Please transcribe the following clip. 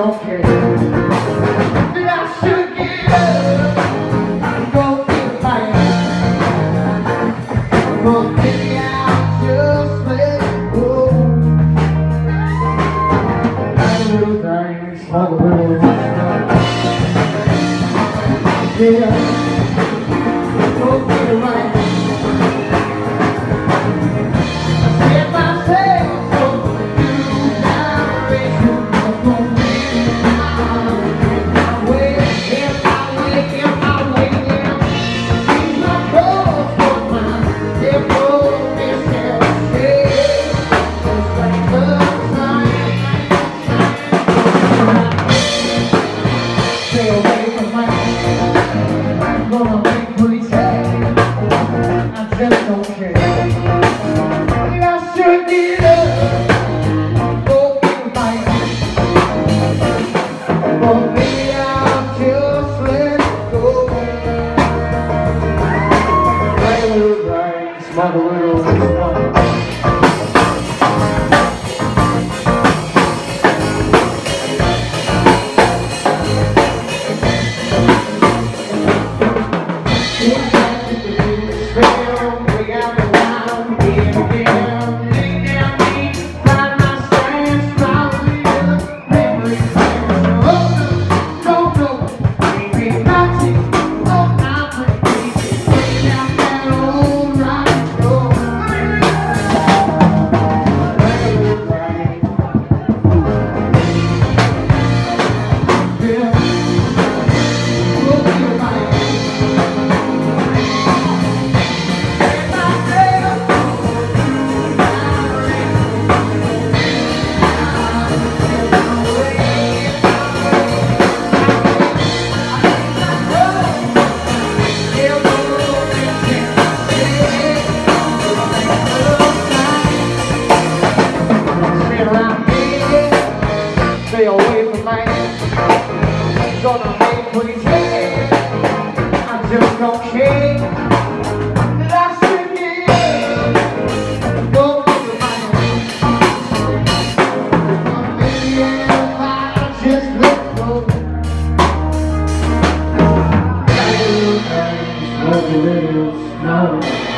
don't care. But I should get up and go get a fight. But maybe I'll just let it go. Like a little thing, smoke a little stuff. Yeah, go get it right. Smoke a little smoke. Stay away from my hand. Gonna make what he said. I just don't care. That I should get up. Go with my hand. Maybe if I just let go. Like a little thing, smoke a little smoke.